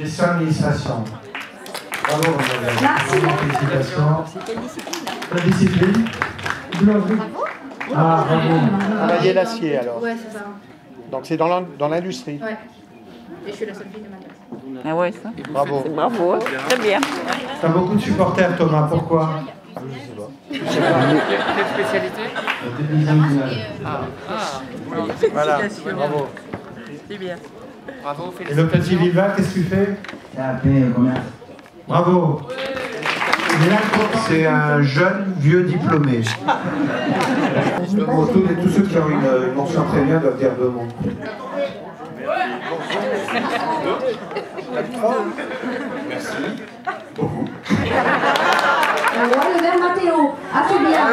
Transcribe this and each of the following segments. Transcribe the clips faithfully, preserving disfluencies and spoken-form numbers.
Gestion administration. Bravo, mademoiselle. Merci. Félicitations. Quelle discipline? La discipline? Bravo. Ah, bravo. Travailler l'acier alors. Ouais, c'est ça. Donc c'est dans l'in- dans l'industrie. Ouais. Et je suis la seule fille de ma classe. Ah ouais, ça. Bravo. Bravo, très bien. T'as beaucoup de supporters, Thomas, pourquoi? Quelle spécialité? Ah, Voilà, Félicitations. bravo. C'est bien. bravo, Et le petit félicitations. Viva, qu'est-ce que tu fais? Bravo. C'est un jeune vieux diplômé. Pour tous, tous ceux qui ont une, une mention très bien doivent dire deux mots. Merci. Beaucoup. Le roi, le vert Mathéo. Ah, c'est bien.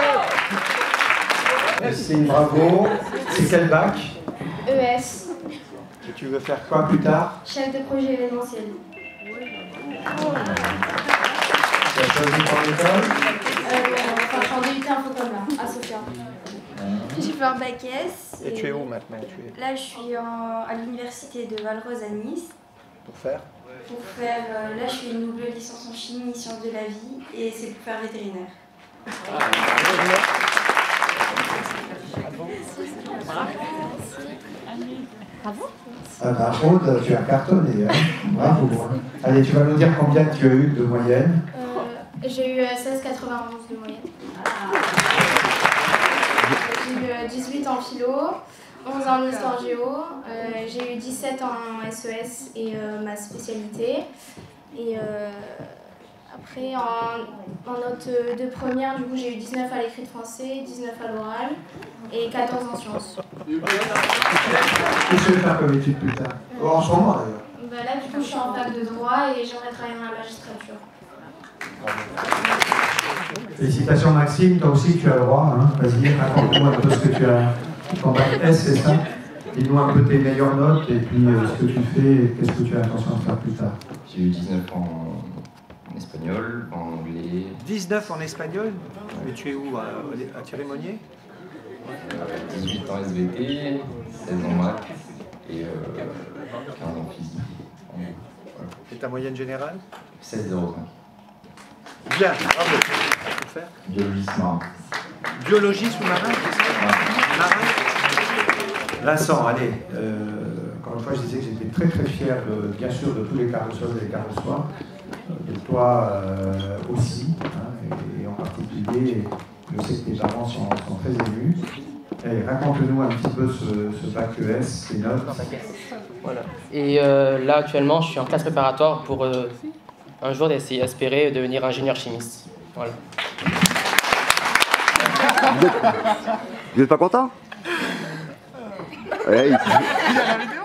Merci, bravo. C'est quel bac? E S, Et tu veux faire quoi plus tard? chef de projet événementiel. Tu as choisi ton école? Euh, enfin, je suis en D U T Info comme là, à Sofia. J'ai fait un bac S. Et tu es où maintenant? Tu es Là, je suis en- à l'université de Valrose à Nice. pour faire? Pour faire, euh, là, je fais une double licence en chimie, sciences de la vie, et c'est pour faire vétérinaire. Ah bah, Aude, tu as cartonné, hein. Bravo. Hein. Allez, tu vas nous dire combien tu as eu de moyenne? Euh, j'ai eu euh, seize virgule quatre-vingt-onze de moyenne. J'ai eu euh, dix-huit en philo, onze en histoire géo, euh, j'ai eu dix-sept en S E S et euh, ma spécialité. Et euh, après, en, en note de première, du coup, j'ai eu dix-neuf à l'écrit de français, dix-neuf à l'oral et quatorze en sciences. Qu'est-ce que tu veux faire comme étude plus tard? Oh, en ce moment d'ailleurs. Bah là, du coup, je suis en fac de droit et j'aimerais travailler dans la magistrature. Félicitations Maxime, toi aussi tu as le droit. Hein. Vas-y, raconte-moi un peu ce que tu as. Ton bac S, c'est ça? Dis-nous un peu tes meilleures notes et puis euh, ce que tu fais et qu'est-ce que tu as l'intention de faire plus tard. J'ai eu dix-neuf en, en espagnol, en anglais, dix-neuf en espagnol. Mais tu es où? À, à Thierry-Monnier? dix-huit en S V T, seize en maths et euh, quinze en physique. En gros, voilà. Et ta moyenne générale? seize virgule zéro cinq. Bien, bravo. Faut faire. Biologie marin. Biologie sous-marin, c'est ça? Marin. Vincent, allez, euh, encore une fois je disais que j'étais très très fier de, bien sûr de tous les carrosseurs et les carrossoirs, de toi euh, aussi, hein, et, et en particulier, je sais que tes parents sont, sont très émus. Allez, raconte-nous un petit peu ce, ce bac E S, tes notes. Voilà. Et euh, là, actuellement, je suis en classe préparatoire pour euh, un jour essayer, espérer devenir ingénieur chimiste. Voilà. Vous êtes pas content? Ouais, il-